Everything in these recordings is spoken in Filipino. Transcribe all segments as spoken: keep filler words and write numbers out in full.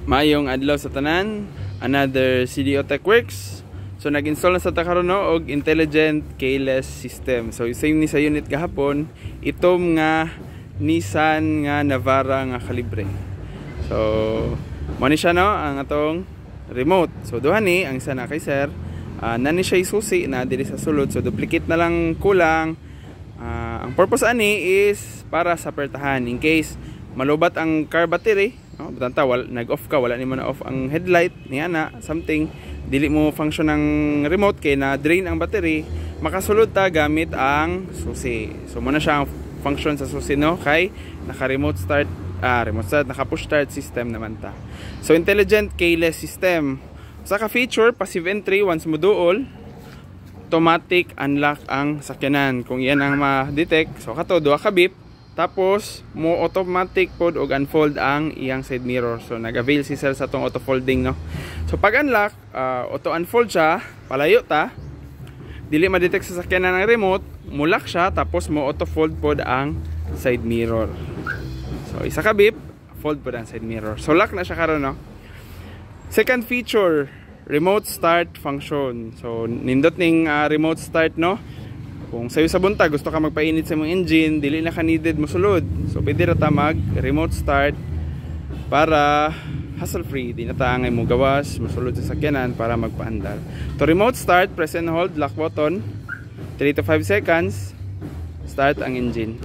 Maayong adlaw sa tanan, another C D O Tech Works. So nag-install na sa ta karon no og intelligent keyless system. So same ni sa unit gahapon, itom nga Nissan nga Navara nga kalibre. So mo ni siya no ang atong remote. So duha ni ang isa na kay sir, uh, nani siya isusi na diri sa sulod. So duplicate na lang kulang. Uh, ang purpose ani is para sa pertahan in case malubat ang car battery. No, butanta wal nag-off ka, wala ni mo na off ang headlight niya na something, dili mo function ng remote kay na drain ang battery, makasulod ta gamit ang susi. So muna siya ang function sa susi no kay naka remote start ah remote start, naka push start system naman ta. So intelligent keyless system. Sa ka feature passive entry once mo duol, automatic unlock ang sakyanan kung iyan ang ma-detect. So kato duha ka beep, tapos mo automatic pod og unfold ang iyang side mirror. So nag-avail si sir sa tong auto folding no. So pag unlock, uh, auto unfold siya, palayo ta, dili ma-detect sa sakyanan ng remote, mulak siya, tapos mo auto fold pod ang side mirror. So isa ka beep, fold pod ang side mirror. So lock na siya karon no. Second feature, remote start function. So nindot ning uh, remote start no. Kung sayo sa bunta gusto ka magpainit sa mong engine, dili na ka needed mo sulod. So pwede ra ta mag remote start para hassle free, di na ta angay mo gawas mosulod sa sakyanan para magpaandar. To remote start, press and hold lock button, three to five seconds, start ang engine.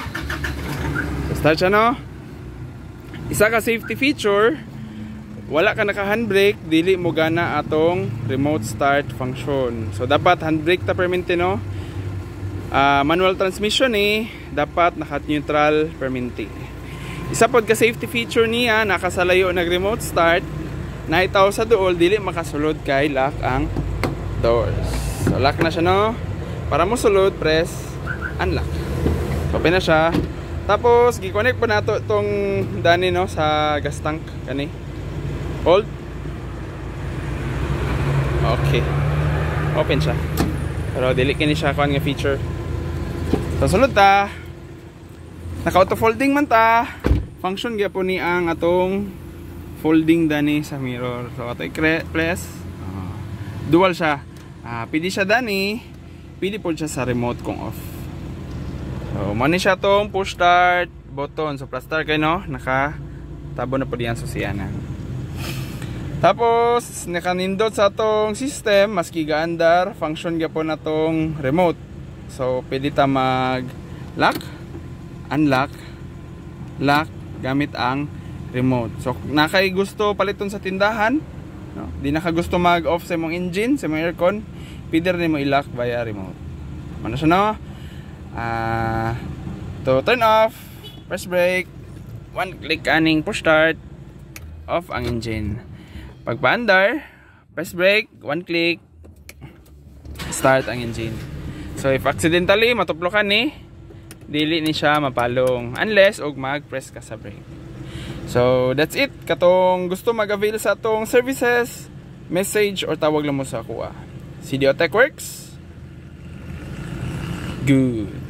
So start siya no. Isa ka safety feature, wala ka naka handbrake, dili mo gana atong remote start function. So dapat handbrake ta permente no. Uh, manual transmission eh, dapat naka-neutral permanente. Isa pod ka safety feature niya, nakasalayo nag remote start, naitaw sa duol, dili makasulod kay lock ang doors. So lock na siya no. Para mo sulod, press unlock. So open na siya. Tapos gi-connect po nato itong dani no sa gas tank kani. Hold. Okay. Open siya. Pero dili kini siya kuan nga feature. So sulod ta, naka auto folding man ta, function gyapon ni ang atong folding dani sa mirror. So ato i-press, uh, dual siya, uh, pili siya dani, pili po siya sa remote kung off. So mani siya tong push start button. So plus start kayo no, naka tabo na po diyan susiyanan. Tapos nakanindot sa atong system, maski gaandar, function gyapon na tong remote. So pwede ta mag lock, unlock, lock gamit ang remote. So nakay gusto paliton sa tindahan, no? Di naka gusto mag off sa mong engine, sa mong aircon, pwede rin mo i-lock via remote. Ano siya no? Uh, to turn off, press brake, one click aning push start, off ang engine. Pag paandar, press brake, one click, start ang engine. So if accidentally matuplokan ni, dili ni siya mapalong unless og mag-press ka sa brake. So that's it. Katong gusto mag-avail sa atong services, message or tawag lang mo sa kuha. C D O Tech Works. Good.